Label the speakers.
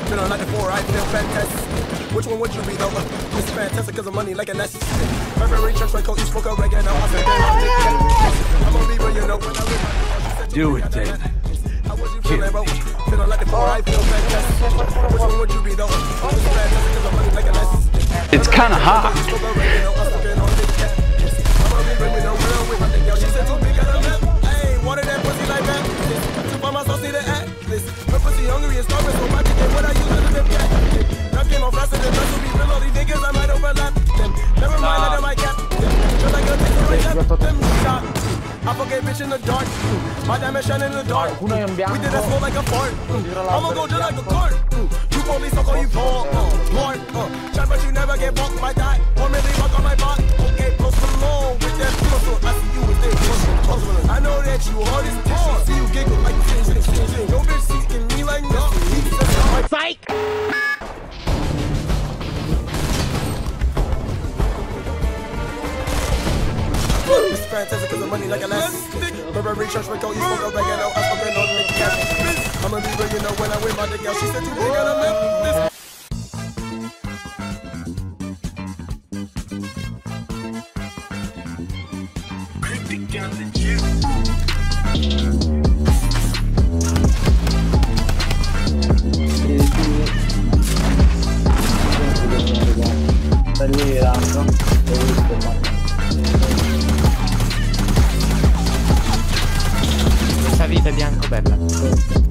Speaker 1: Feeling like the four, I feel fantastic. Which one would you be though? It's fantastic cause of money like a nest. February church, my coat, you spoke of oregano. I said, I'm a Libra, you know, when I read my
Speaker 2: Do it, David.
Speaker 1: How would you feel, bro? Feeling like the four, I feel fantastic. Which one would you be though? It's fantastic cause of money like a nest.
Speaker 2: It's kinda hot. Hungry and starving, so my ticket, what I use is a cat. Nothing on faster than us will be real. All these niggas, I might overlap them. Never mind, let them my cap. Feel like a nigga, right them shot. I forget bitch in the dark. My diamond shine in the dark. We did that slow like a fart. I'ma go just like a cart. You police, I'll call you Paul. Lord, try but you never get bumped by that. Or maybe walk on my block. Okay, post along with that muscle. I see you with this. I know that you hard as hell. See you giggle like you no bitch seeking me like no. Psych! It's fantastic cause of money like elastic. Burberry church with gold, you spoke of oregano. I spoke on the cat. I'm a Libra, you know, when I wear my dick out. She said, you big on a map.
Speaker 3: Questa vita è bianco bella.